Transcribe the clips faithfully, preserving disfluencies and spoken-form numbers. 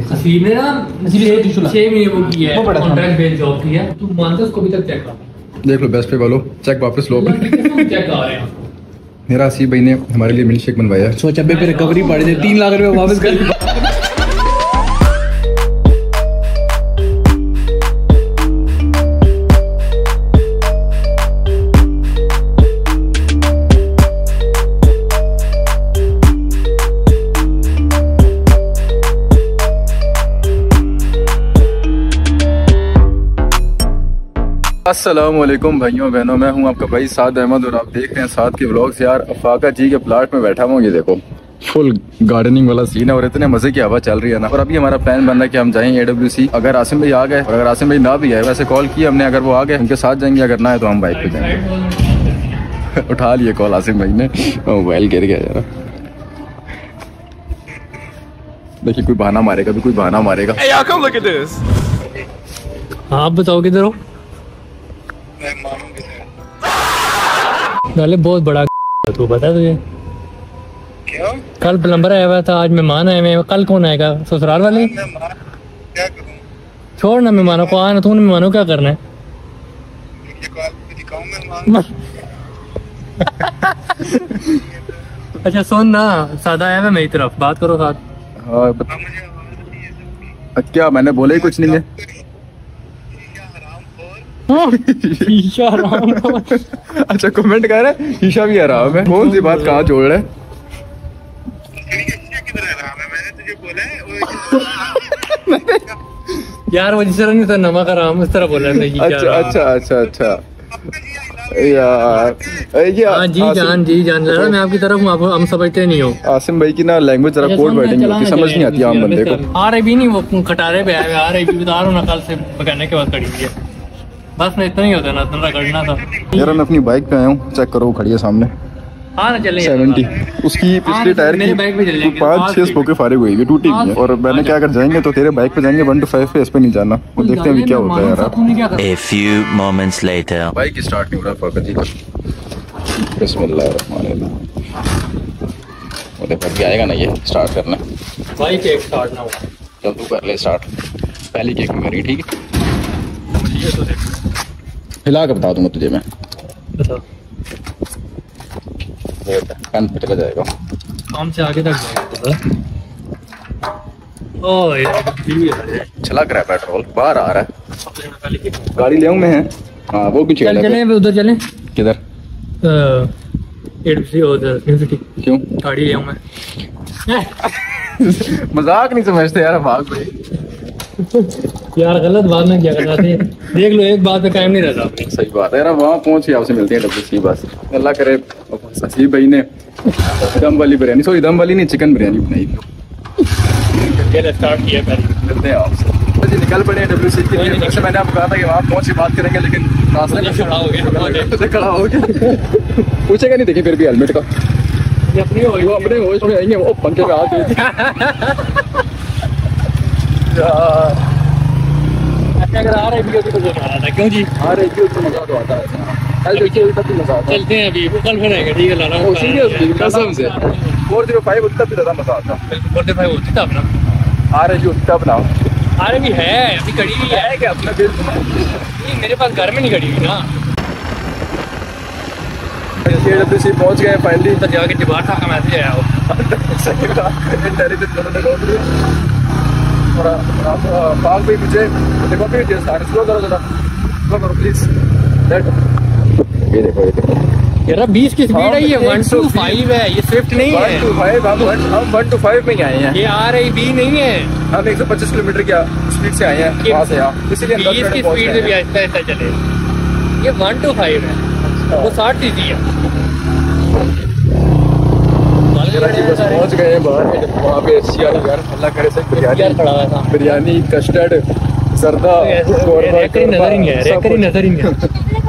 असीम ने ना छह महीने वो किया है, कॉन्ट्रैक्ट बेस्ड जॉब की है। तू मानता है उसको भी तक चेक कर देख लो बेस्ट पे बोलो चेक वापस लो। चेक आ रहे हैं मेरा असीम भाई ने हमारे लिए मिल्क शेक बनवाया। सोचा पे रिकवरी पड़ जाए, तीन लाख रुपए वापस कर। अस्सलामुअलैकुम भाइयों बहनों, मैं हूं आपका भाई साद अहमद और आप देख रहे हैं साद के व्लॉग्स। यार अफाका जी के प्लाट में बैठा हूँ, ये देखो फुल गार्डनिंग वाला सीन है और इतने मजे की हवा चल रही है ना। और अभी हमारा प्लान बन रहा है कि हम जाएंगे एडब्ल्यूसी। अगर आसिम भाई आ गए और अगर आसिम भाई ना भी आए, वैसे कॉल किया हमने, अगर वो आ गए उनके साथ जाएंगे, अगर ना है तो हम बाइक पे जाएंगे। उठा लिए कॉल आसिम भाई ने, मोबाइल गिर गया यार। देखिए कोई बहाना मारेगा, भी कोई बहाना मारेगा। आप बताओ किधर हो? गाले बहुत बड़ा तू बता तुझे क्यों? कल प्लम्बर आया हुआ था, आज मेहमान आए हुए। कल कौन आएगा? ससुराल वाले। क्या करूं? छोड़ ना मेहमानों को, आना तू मेहमानों क्या करना है? अच्छा सुन ना, सादा आया हुआ मेरी तरफ, बात करो साथ। हाँ क्या मैंने बोला ही कुछ नहीं है। शीशा हराम। अच्छा कमेंट कर रहे हैं शीशा भी हराम है। कौन सी बात कहाँ जोड़ रहे? यार वो जिस तरह नहीं था नमक हराम, उस तरह बोल रहे थे। अच्छा अच्छा अच्छा अच्छा यार हाँ जी जान जी जान रहा मैं आपकी तरफ हूँ, हम समझते नहीं हो। आसिम भाई की ना लैंग्वेज जरा कोड वर्डिंग होती, समझ नहीं आती आम बंदे को। आ रही भी नहीं, वो खटारे पे आए आ रही भी बता रहा हूँ ना, कल से बगाने के बाद खड़ी हुई है। बस मैं इतना ही होता ना, इतना करना था यार। मैं अपनी बाइक पे आया हूँ, चेक करो खड़ी है सामने। हाँ ना चलेंगे। सेवेंटी उसकी पिछले टायर की पाँच छह स्पोके फारिग हुई है, टूटी हुई है। और मैंने क्या कर जाएंगे तो तेरे बाइक पे जाएंगे, वन टू फाइव पे इस पे नहीं जाना। वो देखते हैं क्या होता है यार। A few moments later bike start नहीं हो रहा फाका जी का। बिस्मिल्लाहिर्रहमानिर्रहीम। वो देखो आएगा ना ये स्टार्ट करना। बाइक एक स्टार्ट ना हो, चल तू कर ले स्टार्ट। पहली केक मेरी, ठीक है? हिला के बता दूंगा तुझे मैं। कान पे चला जाएगा, काम से आगे तक जाएगा। ओए चला कर पेट्रोल बाहर आ रहा है। गाड़ी ले आऊं मैं? हाँ वो कुछ चल चले उधर चले। किधर? क्यों गाड़ी ले आऊं मैं? मजाक नहीं समझते यार भाग भाई। यार गलत बात ना क्या करना थे। देख लो एक बात पे कायम नहीं रहता। सही बात है यार। वहाँ पहुंच के आपसे मिलते हैं डब्ल्यूसी बस। अल्लाह करे ससीब भाई ने दम वाली बिरयानी, सॉरी दम वाली नहीं चिकन बिरयानी बनाई थी। स्टार्ट किया मिलते हैं आपसे जी। निकल पड़े डब्ल्यूसी के लिए। वैसे मैंने आपको कहा था कि वहाँ पहुंच के बात करेंगे, लेकिन रास्ते में खड़ा हो गया खड़ा हो गया पूछेगा नहीं। देखिए फिर भी हेलमेट का अपने वो अपने होश में आएंगे, वो पंखे में हाथ अगर आ रहे भी तो रहा था। क्यों जी आ रहे भी तो मजा तो आता है। कल देखिए तब भी मजा आता है। चलते हैं अभी, वो कल फिर आएगा। ठीक है लाना सीरियसली कसम से फोर जीरो फाइव होता भी ज्यादा मजा आता। बिल्कुल फोर जीरो फाइव होती था अपना। आ रहे भी होता अपना। आ रहे भी है, अभी खड़ी हुई है क्या अपना? नहीं मेरे पास घर में नहीं खड़ी हुई ना। डब्ल्यूसी पहुंच गए फाइनली। तो जाके डिबार था का मैसेज आया हो। सही और पाग भी मुझे देखो फिर स्लो करो जरा, स्लो करो प्लीज। ये देखो ये देखो यार बीस की स्पीड है, ये वन टू फाइव है, ये स्विफ्ट नहीं है। वन टू फाइव हम हम वन टू फाइव में ही आए हैं। ये आ रही बी नहीं है, हम एक सौ पच्चीस किलोमीटर की स्पीड से आए हैं वहाँ से यहाँ, इसलिए बीस की स्पीड से भी आहिस्ता आहिस्ता चले। ये वन टू फाइव है, वो साठ सीसी है। बस पहुंच गए बाहर, वहाँ पे घर अल्लाह करे से बिरयानी बिरयानी कस्टर्ड जर्दा नजर ही है नजर ही है।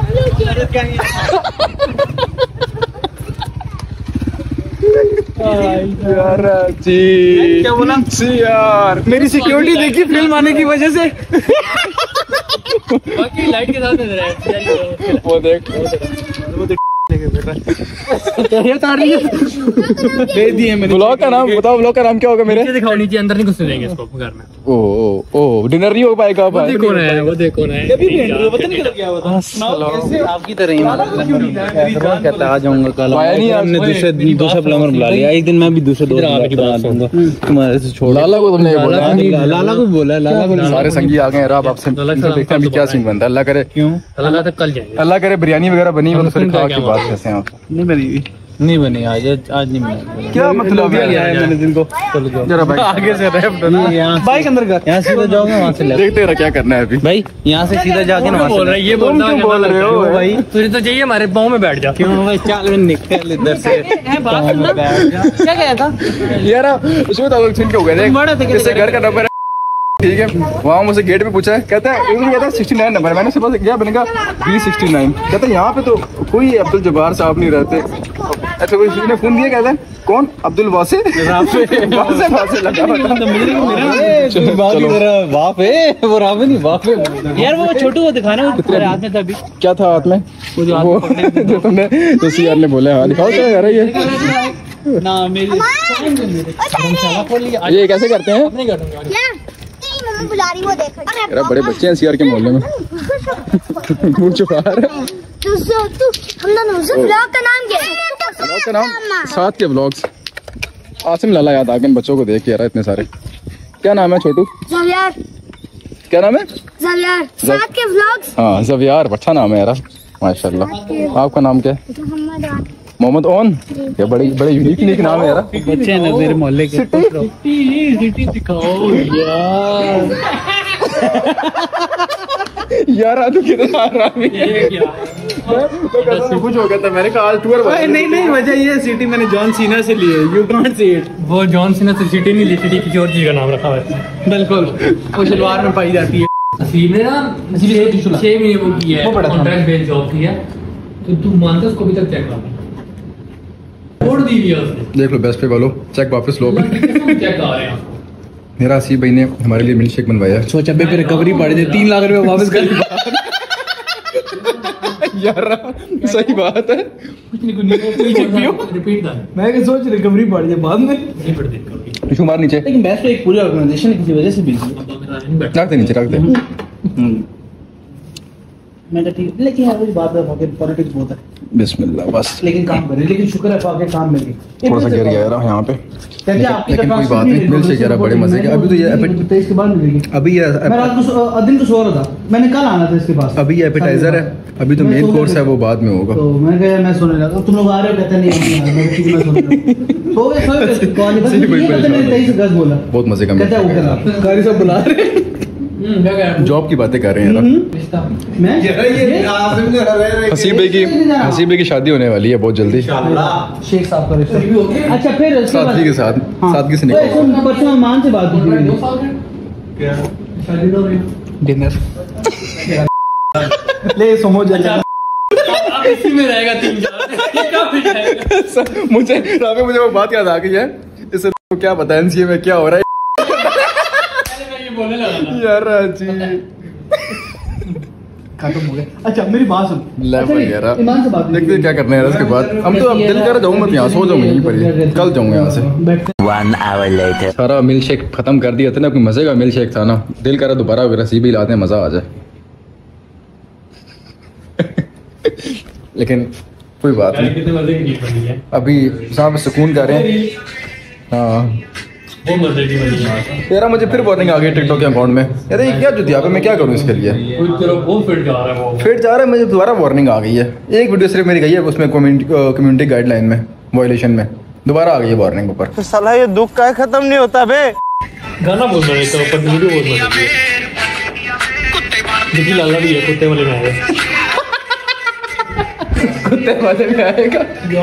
यार जी क्या बोला यार, मेरी सिक्योरिटी देखी फिल्म आने की वजह से। बाकी लाइट के साथ नजर आया। वो देख दे दिए मैंने। ब्लॉग का नाम बताओ, ब्लॉग का नाम क्या होगा मेरे? नीचे दिखाओ, नीचे अंदर नहीं घुसने देंगे इसको घर में। ओ ओ ओ डिनर नहीं हो पाएगा। वो देखो ना है, वो देखो ना है। कभी भी इंटरव्यू पता नहीं क्या हुआ था। आपकी तरह ही कहता आ जाऊंगा कल। हमने दूसरे दूसरा प्लम्बर बुला लिया। एक दिन मैं भी दूसरे दोस्त बुला दूंगा तुम्हारे से छोड़। लाला को तुमने बोला? लाला को बोला, लाला को। सारे संगी आ गए। अब आपसे देखते हैं क्या सीन बनता है। अल्लाह करे, क्यों अल्लाह तक कल जाएंगे। अल्लाह करे बिरयानी वगैरह बनी हो तो फिर खा के बात करते हैं आप। नहीं बनी, नहीं बनी आज, आज नहीं बनी। क्या मतलब है? मैंने दिन को चलो जाओ जरा भाई आगे से लेफ्ट बाइक अंदर कर, यहाँ सीधा जाओगे वहाँ से लेफ्ट। देखते रहा क्या करना है अभी भाई, यहाँ से सीधा जाके ना बोल रहा है, ये बोल रहा है, बोल रहे हो भाई तुझे तो चाहिए हमारे पाँव में बैठ जा। क्यों भाई, चल निकल इधर से। क्या कहा था यार? उसमें तो छीन के हो गए थे। इससे घर का नंबर ठीक है, वहाँ मुझे गेट पे पूछा है, कहता है कहता है सिक्सटी नाइन नंबर। मैंने सुबह गया, मैंने कहा बी सिक्सटी नाइन। कहता है यहाँ पे तो कोई अब्दुल जब्बार साहब नहीं रहते। अच्छा कोई किसी ने फोन दिया, कहता है कौन? अब्दुल वासे वासे वासे लगा बाप है वो, रावे नहीं बाप है यार। वो छोटू को दिखाना, वो तेरे हाथ में था अभी। क्या था हाथ में? वो जो तुमने तो सी आर ने बोला। हाँ दिखाओ क्या यार ये ना मेरी। ये कैसे करते हैं? बुला रही वो देखो। अरे बड़े बच्चे हैं सीआर के मोहल्ले में। मुंह छुपा रहा है। तू तू हम दोनों से ब्लॉग का नाम क्या है? ब्लॉग का नाम साथ के ब्लॉग्स। आसिम लाला याद आ गए बच्चों को देख के यार, इतने सारे। क्या नाम है छोटू? ज़वियार। क्या नाम है? ज़वियार। साथ के ब्लॉग्स। हाँ ज़वियार, अच्छा नाम है यार माशाल्लाह। आपका नाम क्या है? मोहम्मद ओन। ये बड़े बड़े यूनिक यूनिक नाम है यार। बच्चे हैं ना मेरे मोहल्ले के। सिटी दिखाओ यार। यार आज कितना आरामी है। कुछ हो गया था, मैंने कहा आज टूर। नहीं नहीं, वजह ये सिटी मैंने जॉन सीना से ली है। You can't see it. वो जॉन सीना से सिटी नहीं ली, सिटी किसी और चीज का नाम रखा हुआ है। बिल्कुल, वो शलवार में पाई जाती है। असीम ने ना छह महीने वो की है, कॉन्ट्रैक्ट बेस्ड जॉब की है। तो तू मानता उसको अभी तक चेक कर छोड़ दी है उसने। देख लो बेस्ट पे बोलो, चेक वापस लो। चेक आ रहे हैं मेरा असीब भाई ने हमारे लिए मिल्क शेक बनवाया। सोचा बे पे रिकवरी पड़ जाए, तीन लाख रुपए वापस कर। यार सही बात है। रिपीट कर। मैं क्या सोच रिकवरी पड़ जाए बाद में। इशू मार नीचे। लेकिन बेस्ट पे एक पूरी ऑर्गेनाइजेशन किसी वजह से बिजी रख दे नीचे, रख दे। मैं तो ठीक, लेकिन यार वही बात है, पॉलिटिक्स बहुत है। बिस्मिल्लाह बस। लेकिन काम करे, लेकिन शुक्र है पाके काम मिल गया। थोड़ा सा गिर गया यार यहाँ पे, लेकिन कोई बात नहीं। मिल शेक यार बड़े मजे के। अभी तो ये इसके बाद मिलेगी। अभी ये मैं रात को दिन को सो रहा था, मैंने कल आना था इसके पास। अभी ये एपेटाइजर है, अभी तो मेन कोर्स है वो बाद में होगा। तो मैं गया, मैं सोने लगा। तुम लोग आ रहे हो, कहते नहीं मैं ठीक मैं सोने लगा। सो गए सो गए कॉल बस तेईस गज बोला। बहुत मजे का कहता है ऊपर आप कारी सब बुला रहे हैं। जॉब की बातें कर रहे हैं यार। मैं हसीब भाई की हसीब भाई की शादी होने वाली है बहुत जल्दी। शेख साहब का रिश्ता। अच्छा फिर सादगी के साथ, सादगी से निकल। परसों मान से बात की डिनर ले समझ जाएगा। इसी में रहेगा तीन चार। मुझे राबे मुझे वो बात याद आ गई है। इससे क्या पता है एनसीए में क्या हो रहा है यार जी। खत्म हो गया। अच्छा मेरी बात सुन, ईमान से बात देखते क्या करना है इसके बाद। हम तो अब दिल कर जाऊँ मत यहाँ, सो जाऊँ यहीं पर, कल जाऊँगा यहाँ से। One hour later. सारा मिल्क शेक खत्म कर दिया था ना, कोई मजे का मिल्क शेक था ना। दिल करा दोबारा वगैरह सी भी लाते हैं, मजा आ जाए। लेकिन कोई बात नहीं, अभी साहब सुकून कर रहे हैं। हाँ यार मुझे फिर वार्निंग आ गई टिकटॉक के अकाउंट में। यार ये क्या जुतिया पे मैं क्या करूँ इसके लिए? फिट जा रहा है, मुझे दोबारा वार्निंग आ गई है। एक वीडियो सिर्फ मेरी गई है उसमें, कम्युनिटी गाइडलाइन में वायलेशन में दोबारा आ गई है वार्निंग ऊपर। तो साला ये दुख का खत्म नहीं होता बे। गाना बोल रहा है तो ऊपर वीडियो बोल रहा है। देखिए लाला भी है, कुत्ते वाले में आएगा। कुत्ते वाले में आएगा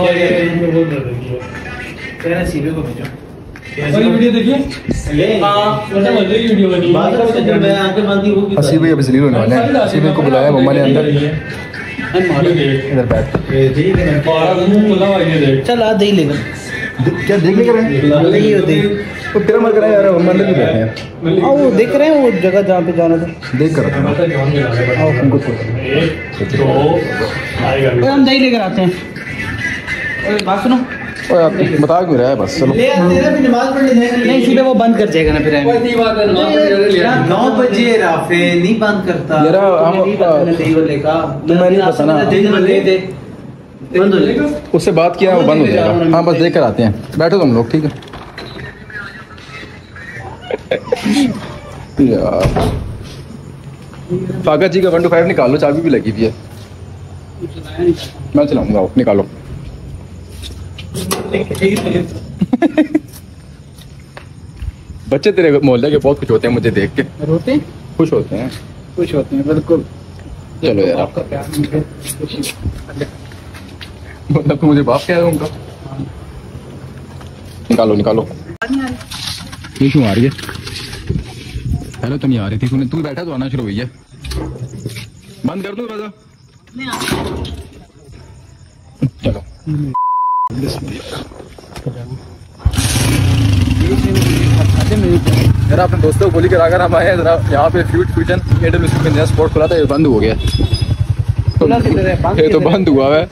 तेरा सीधे को भेजो। वीडियो देखिए। हां मतलब मजे की वीडियो बनी। बात करते जब मैं आंखें बंदी होगी। हसीब भाई अभी जलील होने वाले हैं। हसीब भाई को बुलाया मम्मा ने अंदर। इधर बैठ। चल आ दे लेगा। क्या देख लेकर नहीं होते तो तेरा मत करा यार, मंदिर भी बैठे हैं। हाँ वो देख रहे हैं वो जगह जहाँ पे जाना था, देख कर आओ हमको हम दही लेकर आते हैं। बात सुनो, आप बता क्यों रहा है बस चलो। नहीं सीधे वो बंद कर जाएगा ना फिर नौ बजे राफे नहीं बंद करता यार हम तो मैं नहीं पता ना, उससे बात किया वो बंद हो जाएगा। हाँ बस देख कर आते हैं, बैठो तुम लोग ठीक है यार। फागा जी का वन टू फाइव निकालो, चाबी भी लगी हुई है, मैं चलाऊंगा, निकालो। बच्चे तेरे मोहल्ले के बहुत खुश होते हैं मुझे देख के। रोते हैं? खुश होते हैं, खुश होते हैं बिल्कुल। चलो यार, आपका प्यार मतलब तो मुझे बाप कह रहा है उनका। निकालो निकालो, ये क्यों आ रही है? पहले तो नहीं आ रही थी, तूने तू बैठा तो आना शुरू हुई है। बंद कर दो दरवाजा। चलो जरा अपने दोस्तों को बोली कर अगर हम आए हैं जरा यहाँ पे फ्यूट फ्यूजन एडब्ल्यूसी में नया स्पॉट खुला था, ये बंद हो गया। ये तो बंद हुआ है,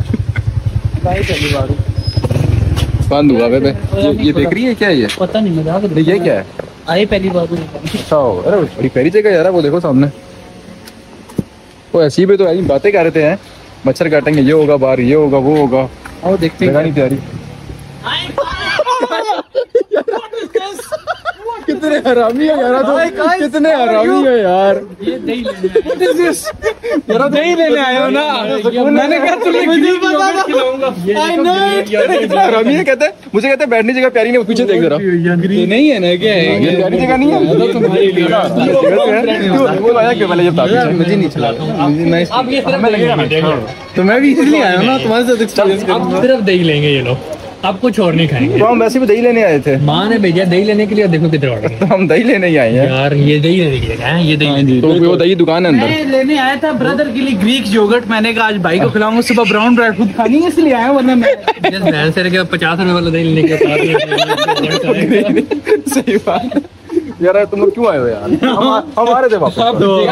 बंद हुआ है। ये, ये देख रही है क्या? ये पता नहीं, मजाक नहीं, ये क्या है? आई पहली बार। अच्छा, अरे बड़ी प्यारी जगह यार, वो देखो सामने। वो ऐसी भी तो ऐसी बातें कर रहे थे हैं, मच्छर काटेंगे, ये होगा बाहर, ये होगा, वो होगा। आओ देखते हैं। नहीं प्यारी कितने हरामी है यार, तो कितने हरामी है यार। ये दही लेने यार, दही लेने आए हो ना, मैंने कहा तुम्हें नहीं पता खिलाऊंगा। कितना हरामी है, कहते हैं मुझे कहते हैं बैठने जगह प्यारी नहीं, पीछे देख जरा। ये नहीं है ना क्या है? ये प्यारी जगह नहीं है तुम्हारे लिए। वो आया क्यों पहले, जब मुझे नहीं चलाता, तो मैं भी इसलिए आया हूँ ना तुम्हारे साथ एक्सपीरियंस करना। सिर्फ दही लेंगे ये लोग, अब कुछ और नहीं खाएंगे। तो हम वैसे भी दही लेने आए थे, माँ ने भेजा दही लेने के लिए, देखो किधर ऑर्डर। तो हम दही लेने ही आए हैं यार, ये दही लेने के लिए हैं, ये दही। तो वो दही दुकान है अंदर। मैं लेने आया था ब्रदर के लिए ग्रीक योगर्ट, मैंने कहा आज भाई को खिलाऊंगा, सुबह ब्राउन ब्रेड खुद खानी है इसलिए आया, वरना मैं जिस से के पचास रुपए वाला दही लेने के सही बात यार, तुम लोग क्यों आए हो यार? हमारे थे वापस।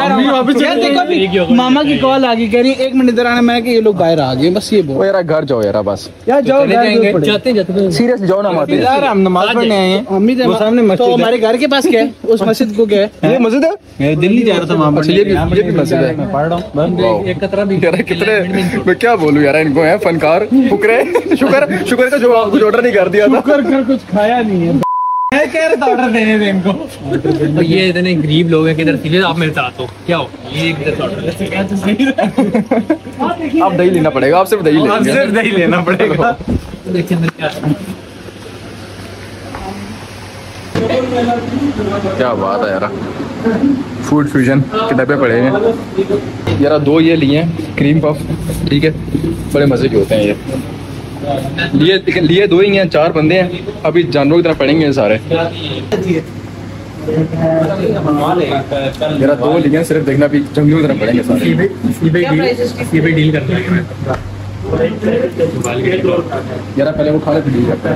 मामा की कॉल आ गई, कह रही एक मिनट इधर आना, मैं कि ये लोग बाहर आ गए, बस ये बोल यार घर जाओ यार, बस यार जाओ, जाते जाते सीरियस जाओ ना माते यार, हम नमाज पढ़ने आए हैं। मम्मी वो सामने मस्जिद, तो हमारे घर के पास क्या है, उस मस्जिद को क्या है? ये मस्जिद है, मैं दिल्ली जा रहा था वहाँ पर। ये भी ये भी मस्जिद है, मैं पढ़ रहा हूँ। एक कतरा भी यार कितने, मैं क्या बोलूं यार, इनको है फनकार फुकरे। शुक्र शुक्र का जो कुछ ऑर्डर नहीं कर दिया था, शुक्र कर कुछ खाया नहीं है। मैं कह रहा था ऑर्डर देने दे इनको। तो ये इतने गरीब लोग हैं, किधर सीधे आप मेरे साथ हो, क्या हो ये किधर ऑर्डर? आप दही लेना पड़ेगा, आपसे दही लेंगे, सिर्फ दही लेना पड़ेगा। देखिए अंदर क्या है। क्या बात है यार, फूड फ्यूजन के डब्बे पड़े हैं यार, दो ये लिए हैं क्रीम पफ, ठीक है, बड़े मजे के होते हैं ये। लिए लिए दो ही हैं, चार बंदे हैं, अभी जानवरों की तरह पड़ेंगे सारे। मेरा दो लिए हैं, सिर्फ देखना भी जंगलियों की तरह पड़ेंगे सारे। ये भी डील करते हैं यार, पहले वो खाने पे डील करते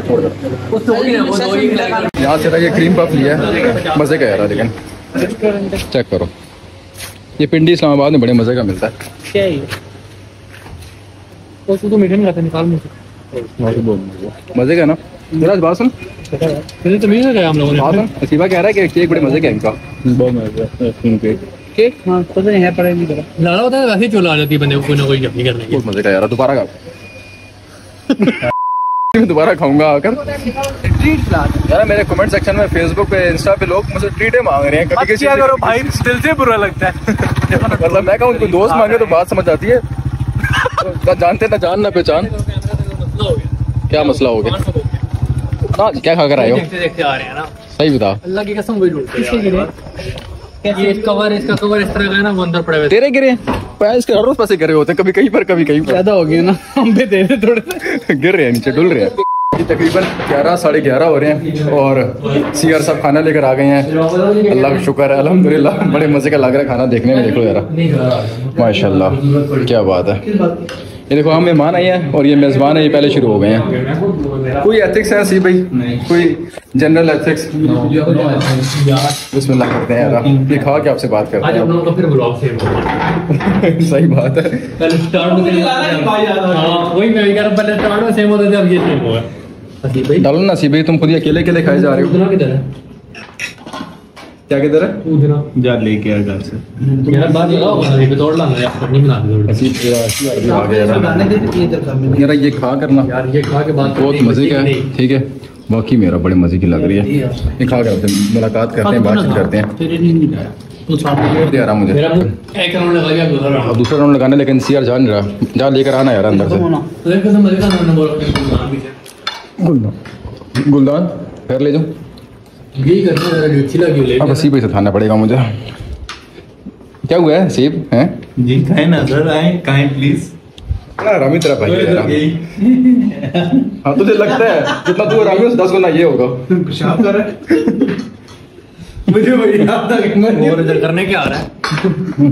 हैं। यहाँ से ये क्रीम पफ लिया है, मजे का यार, लेकिन चेक करो, ये पिंडी इस्लामाबाद में बड़े मजे का मिलता है। क्या है ये? तो मीठे नहीं खाते, निकाल मुझे मजे का ना। जरा बात सुन, फिर तो मिल गया हम लोगों ने। बात सुन, असीबा कह रहा है कि केक बड़े मजे का इनका, बहुत मजे केक। हाँ पता नहीं है, पड़ेगी जरा लाला होता है, वैसे चोला आ जाती है बंदे को, कोई ना कोई जब नहीं करने की। बहुत मजे का यार, दोबारा खा मैं दोबारा खाऊंगा आकर। ट्रीट ला यार मेरे कमेंट सेक्शन में, फेसबुक पे, इंस्टा पे लोग मुझे ट्रीटें मांग रहे हैं, कभी किसी करो भाई, दिल से बुरा लगता है। मतलब मैं कहूँ कोई दोस्त मांगे तो बात समझ आती है, ना जानते ना जान ना पहचान। क्या मसला हो गया ना? क्या खा कर आए हो? देखते देखते आ रहे हैं ना, सही बता। अल्लाह की कसम वही ढूंढते हैं। ये कवर, इसका कवर इस तरह का है ना, वो अंदर पड़े हुए। तेरे गिरे पैर इसके हर रोज पैसे गिरे होते हैं, कभी कहीं पर कभी कहीं पर। ज्यादा हो गया ना, हम भी दे दे थोड़े से। गिर रहे हैं नीचे, डुल रहे हैं। तकरीबन ग्यारह साढ़े ग्यारह हो रहे हैं और सीआर साहब खाना लेकर आ गए हैं। अल्लाह का शुक्र है, अल्हम्दुलिल्लाह, बड़े मजे का लग रहा है खाना देखने में। देखो यार माशाल्लाह, क्या बात है। ये देखो हम मेहमान आए हैं और ये मेज़बान है, ये पहले शुरू हो गए हैं। कोई एथिक्स है सी भाई? कोई जनरल एथिक्स? बिस्मिल्लाह करते हैं यार, ये खा के आपसे बात करते हैं। तो फिर ब्लॉग सेव होगा। सही बात है, पहले स्टार्ट में वही मैं कह रहा हूं, पहले स्टार्ट में सेव होते थे, अब ये सेव होगा। हसीब भाई डालो ना, हसीब भाई तुम खुद ही अकेले अकेले खाए जा रहे हो। किधर है? क्या किधर है? उधर जा लेके आ घर से यार, बात लगाओ ये पे तोड़ लाना यार, नहीं बना दो ऐसी पूरा आ गया यार। यार ये खा करना यार, ये खा के बात बहुत मजे का है। ठीक है, बाकी मेरा बड़े मजे की लग रही है। ये खा कर मुलाकात करते हैं, बातचीत करते हैं। दे रहा मुझे एक राउंड लगा दिया, अब दूसरा राउंड लगाने, लेकिन सीआर जा नहीं रहा। जा लेकर आना यार अंदर से। गुलदान गुलदान फिर ले जाओ, यही करते अच्छी लगी। अब हसीब से खाना पड़ेगा मुझे। क्या हुआ है हसीब? हैं जी खाए ना सर, आए खाएं प्लीज। रामी तेरा भाई है। हाँ तुझे लगता है जितना तू रामी से दस गुना ये होगा। पेशाब कर रहा है मुझे वही याद आ गया। और इधर करने क्या आ रहा है?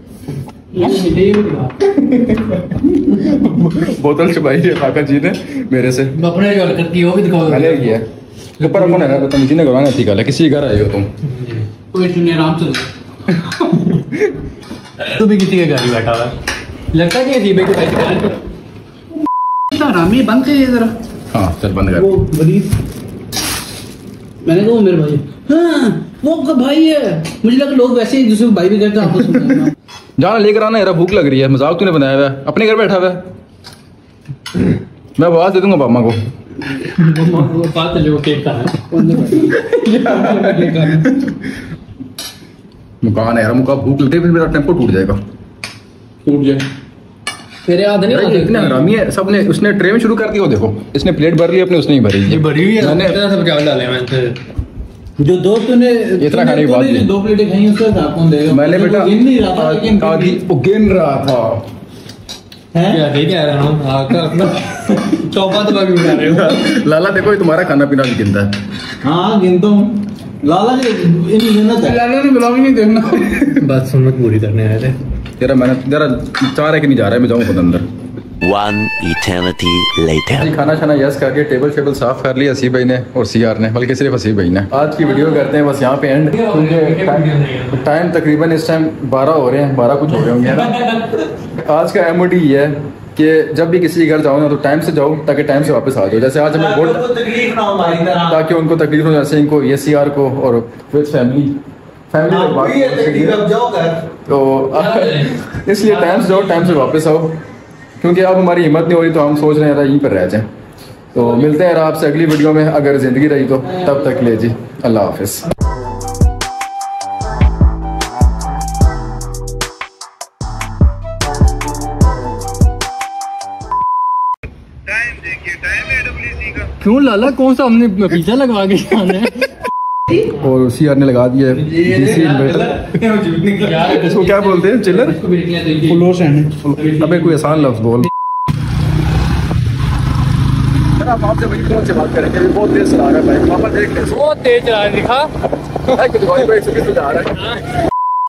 बोतल छुपाई है काका जी ने मेरे से। अपने जो हरकत की वो भी दिखाओ। मैंने किया है ऊपर कौन है? तुम जी ने करवाना थी कल, किसी घर आए हो तुम? कोई सुनिए आराम से। तू भी किसी के घर ही बैठा हुआ है लगता है कि जीबे के बैठ रामी बंद कर जरा। हाँ चल बंद कर। वो बड़ी मैंने कहा वो मेरे भाई। हाँ वो का भाई है, मुझे लगा लोग वैसे ही दूसरे भाई भी कहते हैं आपस में। जाना लेकर आना यार, भूख लग रही है। मजाक तूने बनाया हुआ है, अपने घर बैठा हुआ है। मैं आवाज दे दूंगा पापा को। बात जो केक का है मुकान है यार, मुका भूख लगती है फिर मेरा टेम्पो टूट जाएगा। टूट जाए तेरे याद नहीं? इतना हरामी है सब ने। उसने ट्रे में शुरू कर दिया, देखो इसने प्लेट भर ली अपने, उसने ही भरी। ये भरी हुई है मैंने सब क्या डाले मैंने। जो दो तूने इतना खाने की बात नहीं, दो प्लेटें खाई उसका हिसाब कौन देगा? मैंने बेटा गिन नहीं रहा था, लेकिन आधी गिन रहा था। क्या कह रहा हूँ अपना चौपा तो बाकी बना रहे हो। लाला देखो ये तुम्हारा खाना पीना भी गिनता है। हाँ गिनता हूँ। लाला ने लाला ने ब्लॉग नहीं देखना। बात सुन पूरी करने आए थे तेरा। मैंने जरा चाह रहा कि नहीं जा रहा है, मैं जाऊँ खुद अंदर। One eternity later. खाना खाना यस करके टेबल टेबल साफ कर लिया हसीब भाई ने और सीआर ने, बल्कि सिर्फ हसीब भाई ने। आज की वीडियो करते हैं बस यहाँ पे एंड, क्योंकि टाइम तकरीबन इस टाइम बारह हो रहे हैं, बारह कुछ हो रहे होंगे ना। आज का एमओडी ये है कि जब भी किसी घर जाओ ना तो टाइम से जाओ ताकि टाइम से वापस आ जाओ। जैसे आज हमें बहुत तकलीफ ना हो हमारी तरह, ताकि उनको तकलीफ हो, जैसे इनको ये सीआर को और विद फैमिली फैमिली तो इसलिए टाइम से जाओ, टाइम से वापस आओ, क्योंकि अब हमारी हिम्मत नहीं हो रही तो हम सोच रहे हैं यहीं पर रह जाएं। तो मिलते हैं आपसे अगली वीडियो में, अगर ज़िंदगी रही तो। तब तक ले जी अल्लाह हाफिज़। क्यों लाला कौन सा हमने पिज्जा लगा के खाना है? और सीआर ने लगा दिया डीसी इन्वर्टर। इसको क्या बोलते हैं? चिल्लर? अबे कोई आसान लफ्ज बोल। आप आपसे वही फोन से बात करेंगे, बहुत तेज चला रहा है भाई। पापा देख ले, बहुत तेज चला रहा है। दिखा